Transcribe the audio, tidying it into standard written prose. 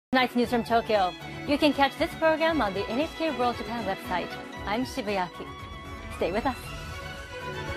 Tonight's news from Tokyo. You can catch this program on the NHK World Japan website. I'm Shibuya Aki. Stay with us.